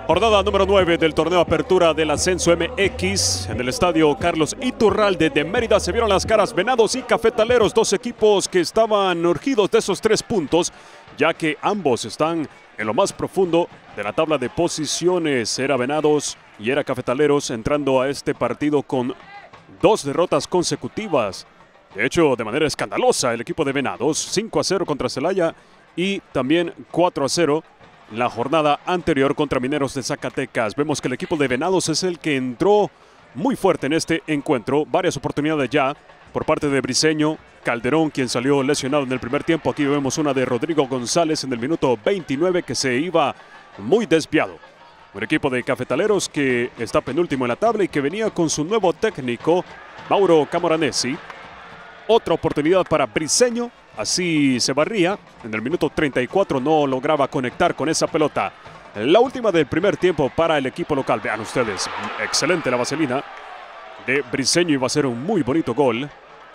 Jornada número 9 del torneo Apertura del Ascenso MX en el estadio Carlos Iturralde de Mérida. Se vieron las caras Venados y Cafetaleros, dos equipos que estaban urgidos de esos 3 puntos, ya que ambos están en lo más profundo de la tabla de posiciones. Era Venados y era Cafetaleros entrando a este partido con 2 derrotas consecutivas. De hecho, de manera escandalosa, el equipo de Venados, 5-0 contra Celaya y también 4-0 la jornada anterior contra Mineros de Zacatecas. Vemos que el equipo de Venados es el que entró muy fuerte en este encuentro. Varias oportunidades ya por parte de Briseño, Calderón, quien salió lesionado en el primer tiempo. Aquí vemos una de Rodrigo González en el minuto 29 que se iba muy desviado. Un equipo de Cafetaleros que está penúltimo en la tabla y que venía con su nuevo técnico, Mauro Camoranesi. Otra oportunidad para Briseño. Así se barría. En el minuto 34 no lograba conectar con esa pelota. La última del primer tiempo para el equipo local. Vean ustedes, excelente la vaselina de Briseño. Iba a ser un muy bonito gol.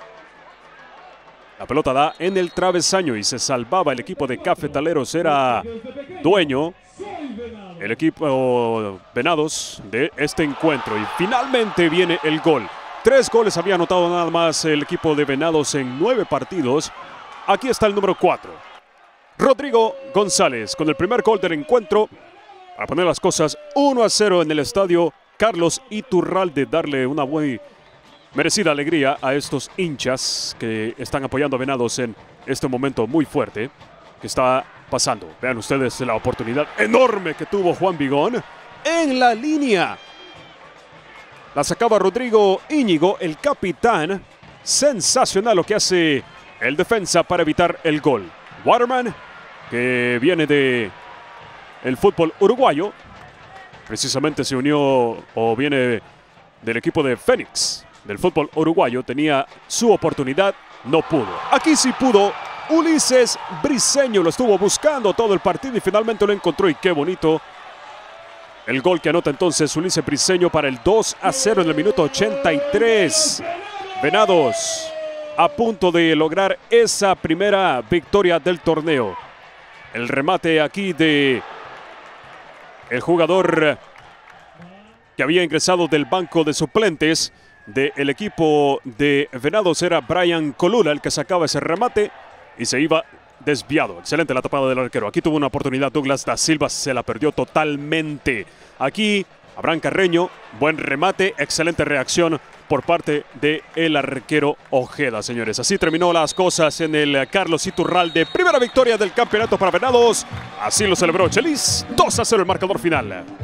La pelota da en el travesaño y se salvaba el equipo de Cafetaleros. Era dueño el equipo Venados de este encuentro. Y finalmente viene el gol. 3 goles había anotado nada más el equipo de Venados en 9 partidos. Aquí está el número 4. Rodrigo González con el primer gol del encuentro. Para poner las cosas 1-0 en el estadio Carlos Iturralde. Darle una muy merecida alegría a estos hinchas que están apoyando a Venados en este momento muy fuerte que está pasando. Vean ustedes la oportunidad enorme que tuvo Juan Vigón en la línea. La sacaba Rodrigo Íñigo, el capitán. Sensacional lo que hace el defensa para evitar el gol. Waterman, que viene de el fútbol uruguayo. Precisamente se unió o viene del equipo de Fénix, del fútbol uruguayo. Tenía su oportunidad, no pudo. Aquí sí pudo. Ulises Briseño lo estuvo buscando todo el partido y finalmente lo encontró. Y qué bonito el gol que anota entonces Ulises Briseño para el 2-0 en el minuto 83. Venados a punto de lograr esa primera victoria del torneo. El remate aquí de el jugador que había ingresado del banco de suplentes del equipo de Venados era Brian Colula, el que sacaba ese remate y se iba desviado. Excelente la tapada del arquero. Aquí tuvo una oportunidad Douglas da Silva, se la perdió totalmente. Aquí Abraham Carreño, buen remate, excelente reacción por parte del arquero Ojeda, señores. Así terminó las cosas en el Carlos Iturralde. Primera victoria del campeonato para Venados. Así lo celebró Chelis. 2-0 el marcador final.